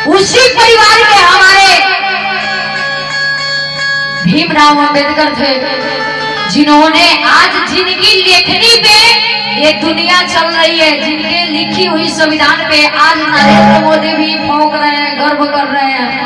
उसी परिवार के हमारे भीमराव अंबेडकर थे, जिन्होंने आज जिनकी लेखनी पे ये दुनिया चल रही है, जिनके लिखी हुई संविधान पे आज नरेंद्र मोदी भी फौंक रहे हैं, गर्व कर रहे हैं।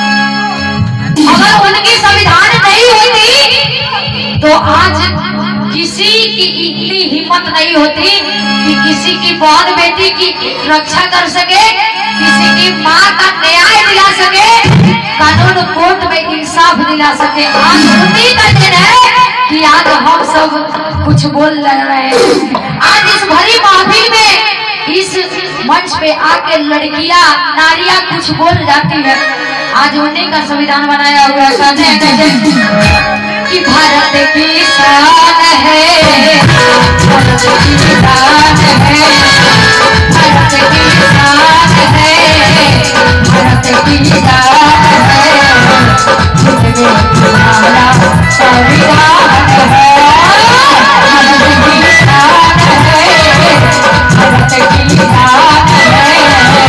अगर उनकी संविधान नहीं होती तो आज किसी की इतनी हिम्मत नहीं होती कि किसी की बहन बेटी की रक्षा कर सके, किसी की माँ का न्याय दिला सके, कानून कोर्ट में इंसाफ दिला सके। आज उन्हीं का दिन है कि आज हम सब कुछ बोल रहे हैं। आज इस भरी महफिल में इस मंच पे आके लड़कियां नारियां कुछ बोल जाती है। आज उन्हीं का संविधान बनाया हुआ है कि भारत की शान है, भारत की शान है, भारत की शान है, भारत की शान है, हमारा संविधान है, भारत की शान है, भारत की शान है,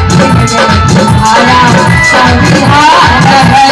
हमारा संविधान है।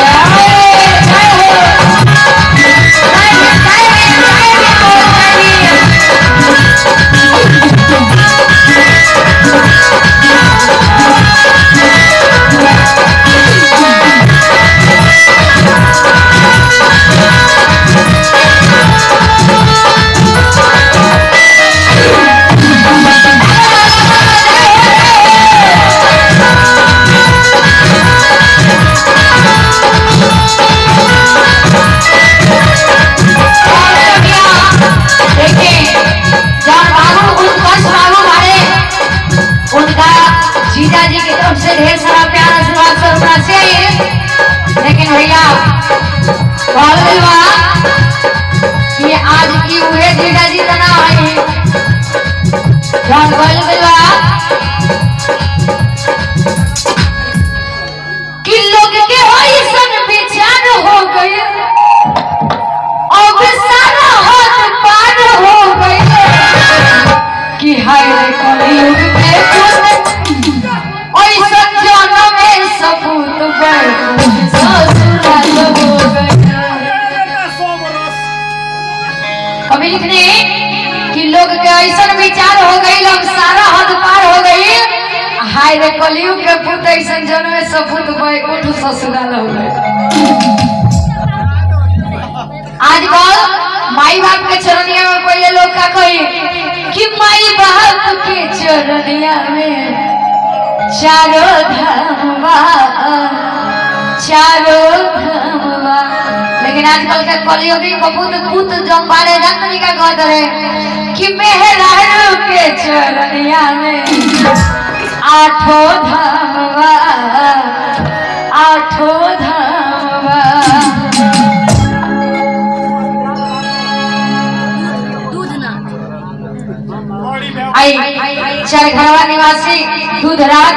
ढेर सारा प्यार आशीर्वाद स्वरूप से, लेकिन भैया कि आज की हुए जीजा जी तना है कि लोग के ऐसन बेचार हो गए, अब सारा हाथ पार हो गए कि हाय कलयुग में सपूत कभी लिखने कि लोग के ऐसा विचार हो गई, लोग सारा हद पार हो गई, हाय रे कलयुग के पुत ऐसा जन्म में सपूत बैकुंठ ससुराल हो गए। आजकल माई बाप के चरनिया में पहले लोग का कही कि माई बाप के चरनिया में चारों धर्मवा, चारों धर्मवा, लेकिन आजकल के कलयुगी कपूत पुत जम्बारे जननी का कहते रहे कि मेहरारू के चरनिया में आठों धर्मवा, आठों धर्मवा। चरघरवा निवासी दूधराज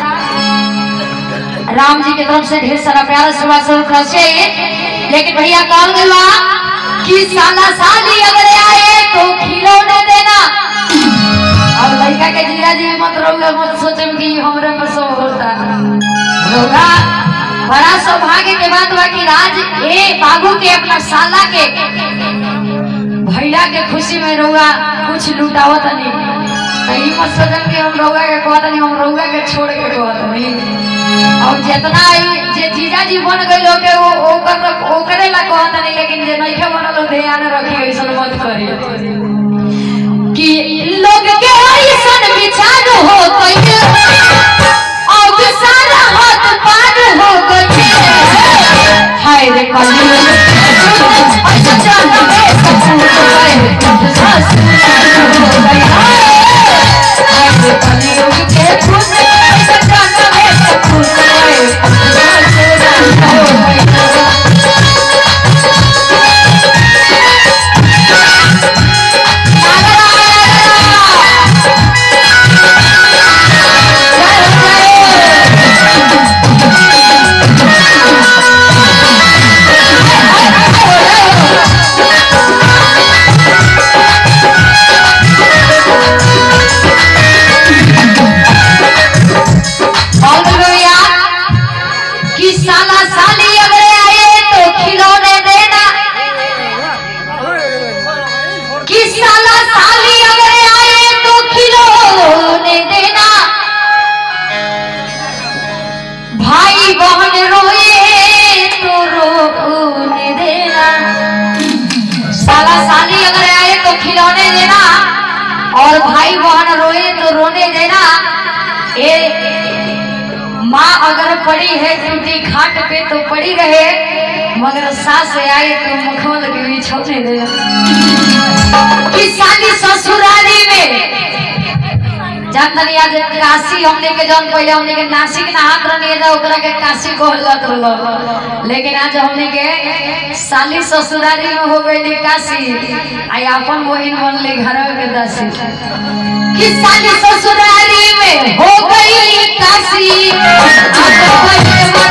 राम जी की तरफ से ढेर सारा प्यार आशीर्वाद स्वरूप चाहिए, लेकिन भैया कॉल गया कि साला साली अगर आए तो खिलौने देना। अब लड़का के जीजा जी मत रोगा, मत सोचे कि हमरे पर सब होता होगा। बड़ा सौभाग्य के बात बा कि राज ए बाबू के अपना साला के भैया के खुशी में रोगा कुछ लुटावत नहीं। नहीं मत सोचन कि हम रउआ के कहत नहीं, हम रउआ के छोड़ के कहत नहीं। और जितना जे जीजा जी बन गइल के वो ओकरे ला कहत नहीं, लेकिन जे नहीं बनल ध्यान रखी ऐसा मत करी कि लोग के ऐसा विचार हो गइल, अब सारा हाथ पार हो गइल, हाय रे कलयुग ऐसा जान में सपूत कलयुग के पुत ऐसा जान में सपूत ये माँ अगर पड़ी है टूटी खाट पे तो पड़ी रहे, मगर सास आए तो मुखमल के भी छोड़ने दे। कि साली ससुराली में जानतनी आज काशी हमने के जौन पहले हमने के नासिक ना हाथ रहने जा ओकरा के काशी कहल जात रहो, लेकिन आज हमने के साली ससुराली में हो गई काशी, आई अपन बहिन बनले घर के दासी। कि साली ससुराली में हो गई काशी